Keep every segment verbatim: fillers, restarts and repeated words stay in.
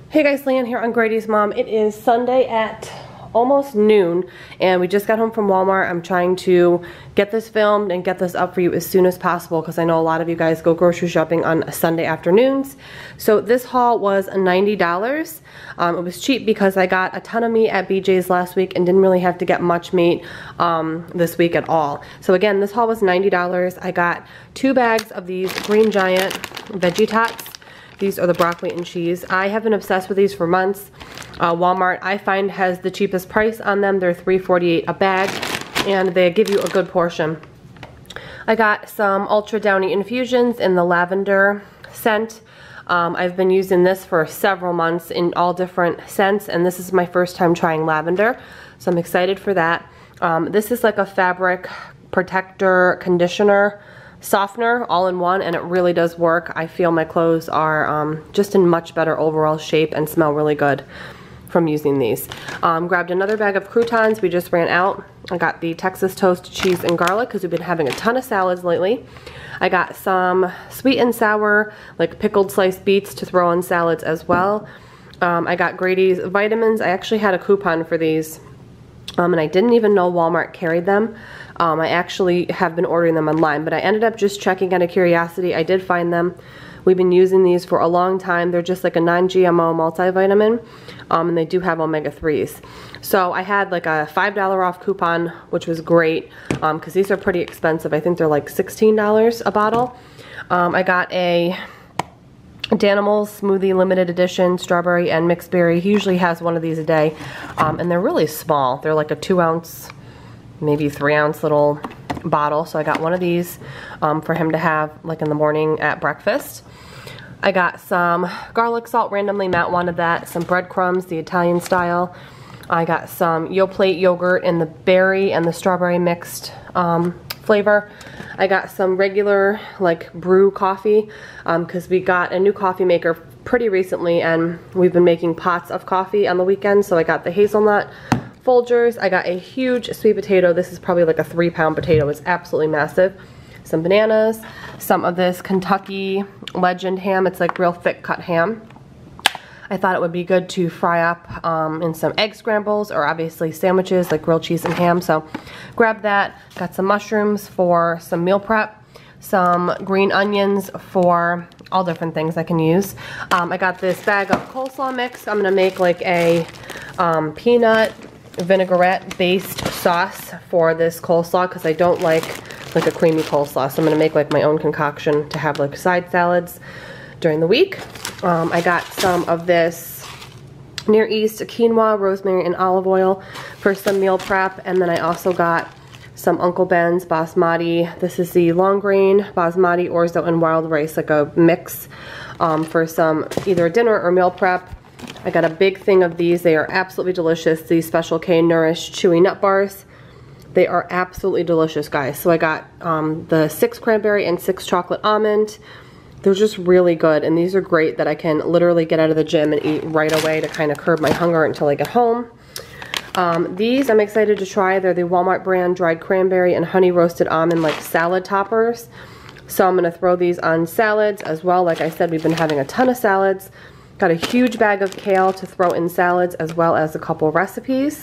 Hey guys, Leanne here on Grady's Mom. It is Sunday at almost noon and we just got home from Walmart. I'm trying to get this filmed and get this up for you as soon as possible because I know a lot of you guys go grocery shopping on Sunday afternoons. So this haul was ninety dollars. Um, it was cheap because I got a ton of meat at B J's last week and didn't really have to get much meat um, this week at all. So again, this haul was ninety dollars. I got two bags of these Green Giant Veggie Tots. These are the broccoli and cheese. I have been obsessed with these for months. Uh, Walmart, I find, has the cheapest price on them. They're three forty-eight a bag, and they give you a good portion. I got some Ultra Downy Infusions in the lavender scent. Um, I've been using this for several months in all different scents, and this is my first time trying lavender, so I'm excited for that. Um, this is like a fabric protector conditioner softener all in one, and it really does work. I feel my clothes are um, just in much better overall shape and smell really good from using these. Um, grabbed another bag of croutons. We just ran out. I got the Texas toast cheese and garlic because we've been having a ton of salads lately. I got some sweet and sour, like pickled sliced beets to throw in salads as well. Um, I got Grady's vitamins. I actually had a coupon for these. Um, and I didn't even know Walmart carried them. Um, I actually have been ordering them online, but I ended up just checking out of curiosity. I did find them. We've been using these for a long time. They're just like a non G M O multivitamin, um, and they do have omega threes. So I had like a five dollar off coupon, which was great, because um, these are pretty expensive. I think they're like sixteen dollars a bottle. Um, I got a Danimals Smoothie Limited Edition Strawberry and Mixed Berry. He usually has one of these a day, um, and they're really small. They're like a two ounce, maybe three ounce little bottle. So I got one of these um, for him to have like in the morning at breakfast. I got some garlic salt randomly. Matt wanted that. Some breadcrumbs, the Italian style. I got some Yoplait yogurt in the berry and the strawberry mixed um, flavor. I got some regular like brew coffee because um, we got a new coffee maker pretty recently and we've been making pots of coffee on the weekend. So I got the hazelnut Folgers. I got a huge sweet potato. This is probably like a three pound potato. It's absolutely massive. Some bananas, some of this Kentucky Legend ham. It's like real thick cut ham. I thought it would be good to fry up um, in some egg scrambles or obviously sandwiches like grilled cheese and ham. So grabbed that. Got some mushrooms for some meal prep. Some green onions for all different things I can use. Um, I got this bag of coleslaw mix. I'm going to make like a um, peanut vinaigrette based sauce for this coleslaw because I don't like like a creamy coleslaw. So I'm going to make like my own concoction to have like side salads during the week. Um, I got some of this Near East quinoa, rosemary, and olive oil for some meal prep. And then I also got some Uncle Ben's basmati. This is the long grain basmati, orzo, and wild rice, like a mix um, for some either dinner or meal prep. I got a big thing of these. They are absolutely delicious. These Special K Nourish Chewy Nut Bars. They are absolutely delicious, guys. So I got um, the six cranberry and six chocolate almond. They're just really good, and these are great that I can literally get out of the gym and eat right away to kind of curb my hunger until I get home. Um, these I'm excited to try. They're the Walmart brand dried cranberry and honey roasted almond like salad toppers. So I'm going to throw these on salads as well. Like I said, we've been having a ton of salads. Got a huge bag of kale to throw in salads as well as a couple recipes.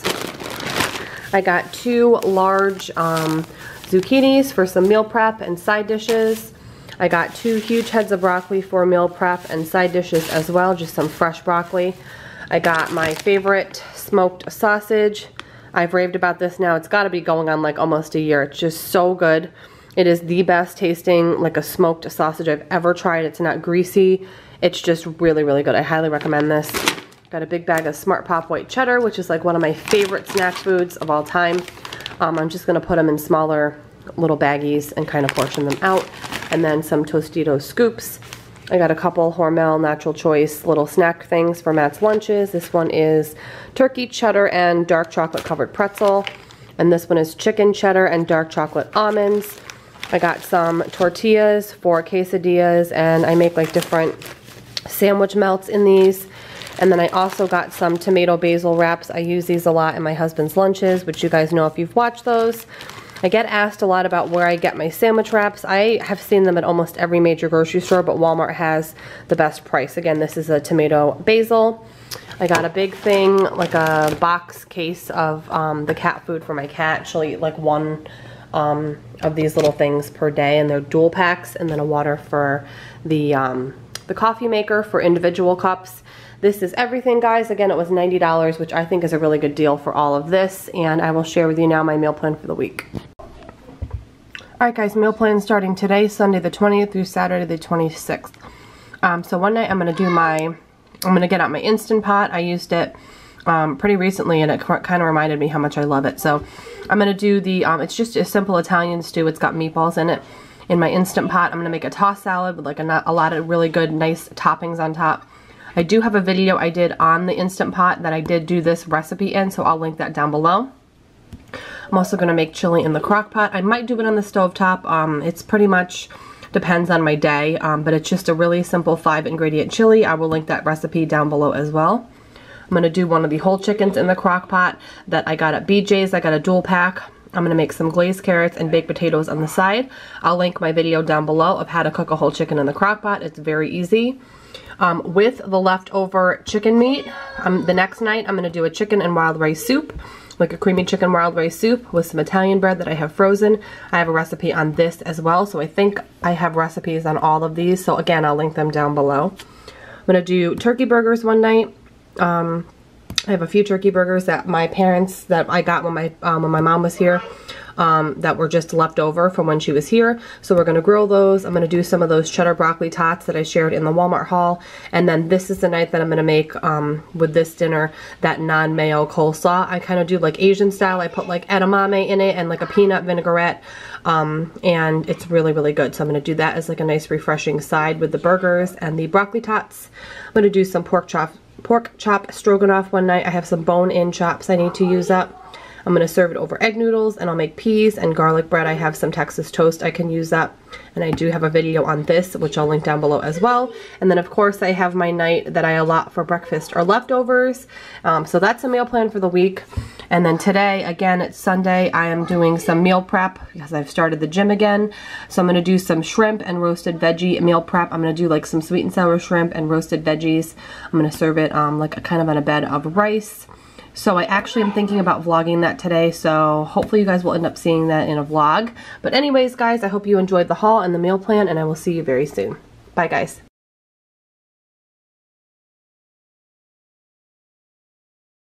I got two large um, zucchinis for some meal prep and side dishes. I got two huge heads of broccoli for meal prep and side dishes as well, just some fresh broccoli. I got my favorite smoked sausage. I've raved about this now. It's got to be going on like almost a year. It's just so good. It is the best tasting like a smoked sausage I've ever tried. It's not greasy. It's just really, really good. I highly recommend this. Got a big bag of Smart Pop white cheddar, which is like one of my favorite snack foods of all time. Um, I'm just going to put them in smaller little baggies and kind of portion them out. And then some Tostitos scoops. I got a couple Hormel Natural Choice little snack things for Matt's lunches. This one is turkey cheddar and dark chocolate covered pretzel. And this one is chicken cheddar and dark chocolate almonds. I got some tortillas for quesadillas, and I make like different sandwich melts in these. And then I also got some tomato basil wraps. I use these a lot in my husband's lunches, which you guys know if you've watched those. I get asked a lot about where I get my sandwich wraps. I have seen them at almost every major grocery store, but Walmart has the best price. Again, this is a tomato basil. I got a big thing, like a box case of um, the cat food for my cat. She'll eat like one um, of these little things per day, and they're dual packs, and then a water for the, um, the coffee maker for individual cups. This is everything, guys. Again, it was ninety dollars, which I think is a really good deal for all of this, and I will share with you now my meal plan for the week. Alright guys, meal plan starting today, Sunday the twentieth through Saturday the twenty-sixth. Um, so one night I'm going to do my, I'm going to get out my Instant Pot. I used it um, pretty recently, and it kind of reminded me how much I love it. So I'm going to do the, um, it's just a simple Italian stew. It's got meatballs in it. In my Instant Pot, I'm going to make a tossed salad with like a, a lot of really good, nice toppings on top. I do have a video I did on the Instant Pot that I did do this recipe in, so I'll link that down below. I'm also going to make chili in the crock pot. I might do it on the stovetop. Um, it's pretty much depends on my day, um, but it's just a really simple five ingredient chili. I will link that recipe down below as well. I'm going to do one of the whole chickens in the crock pot that I got at B J's. I got a dual pack. I'm going to make some glazed carrots and baked potatoes on the side. I'll link my video down below of how to cook a whole chicken in the crock pot. It's very easy. Um, with the leftover chicken meat, um, the next night I'm going to do a chicken and wild rice soup, like a creamy chicken wild rice soup with some Italian bread that I have frozen. I have a recipe on this as well, so I think I have recipes on all of these, so again, I'll link them down below. I'm going to do turkey burgers one night. Um, I have a few turkey burgers that my parents, that I got when my, um, when my mom was here. Um, that were just left over from when she was here. So we're going to grill those. I'm going to do some of those cheddar broccoli tots that I shared in the Walmart haul. And then this is the night that I'm going to make, um, with this dinner, that non-mayo coleslaw. I kind of do like Asian style. I put like edamame in it and like a peanut vinaigrette. Um, and it's really, really good. So I'm going to do that as like a nice refreshing side with the burgers and the broccoli tots. I'm going to do some pork chop, pork chop stroganoff one night. I have some bone-in chops I need to use up. I'm going to serve it over egg noodles, and I'll make peas and garlic bread. I have some Texas toast I can use up, and I do have a video on this, which I'll link down below as well. And then of course I have my night that I allot for breakfast or leftovers. Um, so that's a meal plan for the week. And then today, again, it's Sunday, I am doing some meal prep because I've started the gym again. So I'm going to do some shrimp and roasted veggie meal prep. I'm going to do like some sweet and sour shrimp and roasted veggies. I'm going to serve it um, like a, kind of on a bed of rice. So I actually am thinking about vlogging that today, so hopefully you guys will end up seeing that in a vlog. But anyways, guys, I hope you enjoyed the haul and the meal plan, and I will see you very soon. Bye, guys.